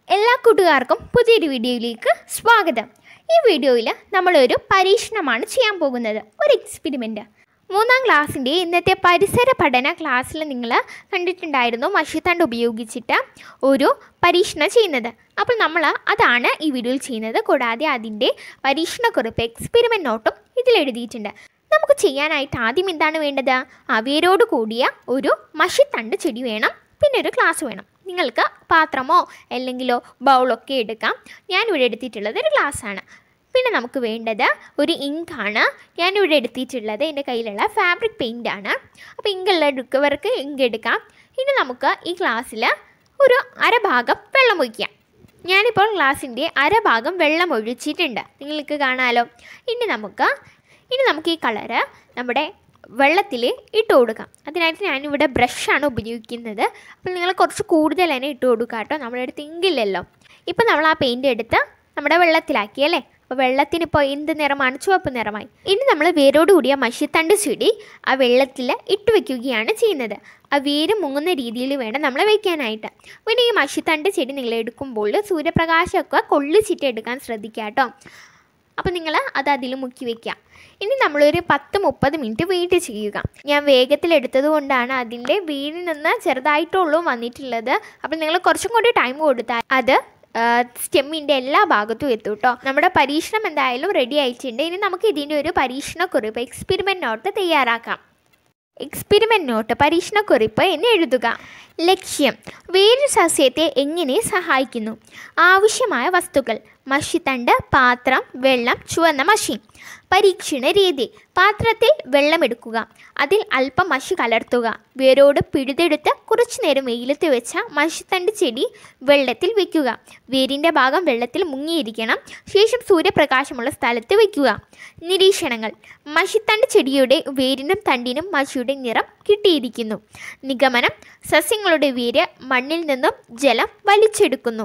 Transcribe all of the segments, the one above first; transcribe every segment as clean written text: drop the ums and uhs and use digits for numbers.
എല്ലാ കൂട്ടുകാർക്കും പുതിയൊരു വീഡിയോയിലേക്ക് സ്വാഗതം. ഈ വീഡിയോയിൽ നമ്മളൊരു പരീക്ഷണമാണ് ചെയ്യാൻ പോകുന്നത്, ഒരു എക്സ്പെരിമെൻറ്റ്. 3ാം ക്ലാസ്സിൻ്റെ ഇന്നത്തെ പരിസര പഠന ക്ലാസ്സിൽ നിങ്ങൾ കണ്ടിട്ടുണ്ടായിരുന്നു മഷിത്തണ്ട് ഉപയോഗിച്ചിട്ട് ഒരു പരീക്ഷണം ചെയ്യുന്നത്. അപ്പോൾ നമ്മൾ അതാണ് ഈ വീഡിയോയിൽ ചെയ്യുന്നത്. കൂടാതെ അതിൻ്റെ പരീക്ഷണക്കുറിപ്പ് എക്സ്പെരിമെൻറ്റ് നോട്ടും ഇതിലെഴുതിയിട്ടുണ്ട്. നമുക്ക് ചെയ്യാനായിട്ട് ആദ്യം എന്താണ് വേണ്ടത്? വേരോട് കൂടിയ ഒരു മഷിത്തണ്ട് ചെടി വേണം, പിന്നെ ഒരു ഗ്ലാസ് വേണം. നിങ്ങൾക്ക് പാത്രമോ അല്ലെങ്കിലോ ബൗളൊക്കെ എടുക്കാം. ഞാനിവിടെ എടുത്തിട്ടുള്ളത് ഒരു ഗ്ലാസ്സാണ്. പിന്നെ നമുക്ക് വേണ്ടത് ഒരു ഇങ്കാണ്. ഞാനിവിടെ എടുത്തിട്ടുള്ളത് എൻ്റെ കയ്യിലുള്ള ഫാബ്രിക് പെയിൻ്റാണ്. അപ്പോൾ ഇങ്കുള്ള എടുക്കവർക്ക് ഇങ്ക് എടുക്കാം. ഇനി നമുക്ക് ഈ ഗ്ലാസ്സിൽ ഒരു അരഭാഗം വെള്ളം ഒഴിക്കാം. ഞാനിപ്പോൾ ഗ്ലാസിൻ്റെ അരഭാഗം വെള്ളം ഒഴിച്ചിട്ടുണ്ട്, നിങ്ങൾക്ക് കാണാമല്ലോ. ഇനി നമുക്ക് ഈ കളറ് നമ്മുടെ വെള്ളത്തിൽ ഇട്ട് കൊടുക്കാം. അതിനായിട്ട് ഞാനിവിടെ ബ്രഷാണ് ഉപയോഗിക്കുന്നത്. അപ്പോൾ നിങ്ങൾ കുറച്ച് കൂടുതൽ തന്നെ ഇട്ട് കൊടുക്കുക കേട്ടോ, നമ്മുടെ അടുത്ത് ഇങ്കില്ലല്ലോ. ഇപ്പോൾ നമ്മൾ ആ പെയിൻ്റ് എടുത്ത് നമ്മുടെ വെള്ളത്തിലാക്കി അല്ലേ. അപ്പോൾ വെള്ളത്തിനിപ്പോൾ എന്ത് നിറമാണ്? ചുവപ്പ് നിറമായി. ഇനി നമ്മൾ വേരോട് കൂടിയ മഷിത്തണ്ട് ചെടി ആ വെള്ളത്തിൽ ഇട്ട് വയ്ക്കുകയാണ് ചെയ്യുന്നത്. ആ വേര് മുങ്ങുന്ന രീതിയിൽ വേണം നമ്മൾ വയ്ക്കാനായിട്ട്. പിന്നെ ഈ മഷിത്തണ്ട് ചെടി നിങ്ങൾ എടുക്കുമ്പോൾ സൂര്യപ്രകാശമൊക്കെ കൊള്ളിച്ചിട്ട് എടുക്കാൻ ശ്രദ്ധിക്കുക കേട്ടോ. അപ്പോൾ നിങ്ങൾ അതിൽ മുക്കി വയ്ക്കുക. ഇനി നമ്മളൊരു 10-30 മിനിറ്റ് വെയിറ്റ് ചെയ്യുക. ഞാൻ വേഗത്തിലെടുത്തത് കൊണ്ടാണ് അതിൻ്റെ വേരിൽ നിന്ന് ചെറുതായിട്ടുള്ളൂ വന്നിട്ടുള്ളത്. അപ്പോൾ നിങ്ങൾ കുറച്ചും കൂടി ടൈം കൊടുത്താൽ അത് സ്റ്റെമ്മിൻ്റെ എല്ലാ ഭാഗത്തും എത്തും കേട്ടോ. നമ്മുടെ പരീക്ഷണം എന്തായാലും റെഡി ആയിട്ടുണ്ട്. ഇനി നമുക്ക് ഇതിൻ്റെ ഒരു പരീക്ഷണക്കുറിപ്പ് എക്സ്പെരിമെൻറ്റ് നോട്ട് തയ്യാറാക്കാം. എക്സ്പെരിമെൻറ്റ് നോട്ട് പരീക്ഷണക്കുറിപ്പ് എന്ന് എഴുതുക. ലക്ഷ്യം: വേര് സസ്യത്തെ എങ്ങനെ സഹായിക്കുന്നു? ആവശ്യമായ വസ്തുക്കൾ: മഷിത്തണ്ട്, പാത്രം, വെള്ളം, ചുവന്ന മഷി. പരീക്ഷണ രീതി: പാത്രത്തിൽ വെള്ളമെടുക്കുക, അതിൽ അല്പം മഷി കലർത്തുക, വേരോട് പിഴുതെടുത്ത് കുറച്ചു നേരം വെയിലത്ത് വെച്ച മഷിത്തണ്ട് ചെടി വെള്ളത്തിൽ വയ്ക്കുക. വേരിൻ്റെ ഭാഗം വെള്ളത്തിൽ മുങ്ങിയിരിക്കണം. ശേഷം സൂര്യപ്രകാശമുള്ള സ്ഥലത്ത് വയ്ക്കുക. നിരീക്ഷണങ്ങൾ: മഷിത്തണ്ട് ചെടിയുടെ വേരിനും തണ്ടിനും മഷിയുടെ നിറം കിട്ടിയിരിക്കുന്നു. നിഗമനം: സസ്യങ്ങളുടെ വേര് മണ്ണിൽ നിന്നും ജലം വലിച്ചെടുക്കുന്നു.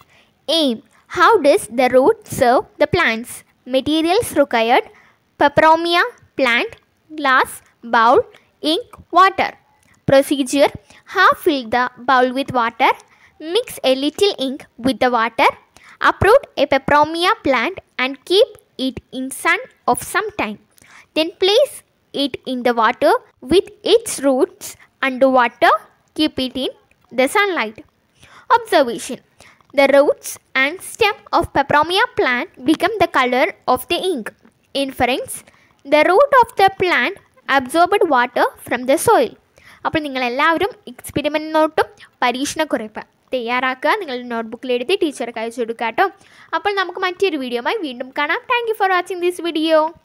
Aim: how does the root serve the plants? Materials required: peperomia plant, glass, bowl, ink, water. Procedure: half fill the bowl with water, mix a little ink with the water, uproot a peperomia plant and keep it in sun of some time. Then place it in the water with its roots under water. Keep it in the sunlight. Observation: the roots and stem of peperomia plant become the color of the ink. Inference: the root of the plant absorbed water from the soil. അപ്പോൾ നിങ്ങളെല്ലാവരും experiment നോട്ടും പരീക്ഷണക്കുറിപ്പ് തയ്യാറാക്കുക. നിങ്ങളുടെ നോട്ട്ബുക്കിൽ എഴുതി ടീച്ചർക്ക് അയച്ചു കൊടുക്കുക കേട്ടോ. അപ്പോൾ നമുക്ക് മറ്റൊരു വീഡിയോയുമായി വീണ്ടും കാണാം. Thank you for watching this video.